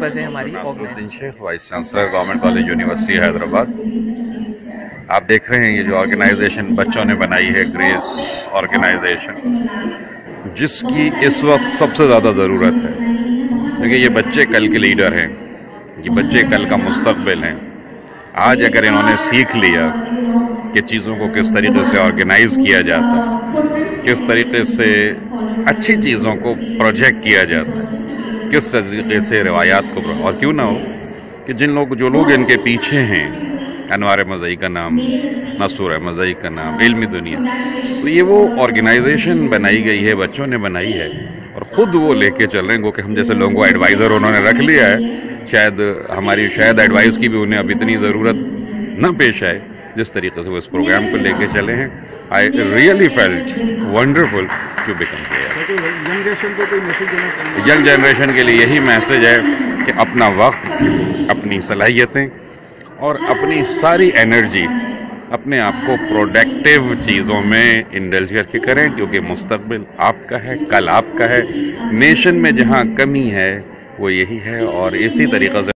Purpose है हमारी Nasruddin Shaikh, vice chancellor government college university Hyderabad. आप देख रहे हैं ये जो ऑर्गेनाइजेशन बच्चों ने बनाई है, ग्रेस ऑर्गेनाइजेशन, जिसकी इस वक्त सबसे ज़्यादा ज़रूरत है, क्योंकि ये बच्चे कल के लीडर हैं, ये बच्चे कल का मुस्तकबिल हैं। आज अगर इन्होंने सीख लिया कि चीज़ों को किस तरीके से ऑर्गेनाइज किया जाता है, किस तरीके से अच्छी चीज़ों को प्रोजेक्ट किया जाता है, किस तरीके से रिवायात को, और क्यों ना हो कि जो लोग इनके पीछे हैं, अनवार मज़ई का नाम, नसूर मज़ई का नाम, इल्मी दुनिया, तो ये वो ऑर्गेनाइजेशन बनाई गई है, बच्चों ने बनाई है और ख़ुद वो लेके चल रहे हैं। कि हम जैसे लोगों को एडवाइज़र उन्होंने रख लिया है, शायद हमारी एडवाइस की भी उन्हें अब इतनी ज़रूरत न पेश आए, जिस तरीके से वो इस प्रोग्राम को लेके चले हैं। I really felt wonderful to become here. Young generation के लिए यही मैसेज है कि अपना वक्त, अपनी सलाहियतें और अपनी सारी एनर्जी अपने आप को प्रोडक्टिव चीज़ों में इंडल्ज करके करें, क्योंकि मुस्तकबिल आपका है, कल आपका है। नेशन में जहाँ कमी है वो यही है, और इसी तरीक़े से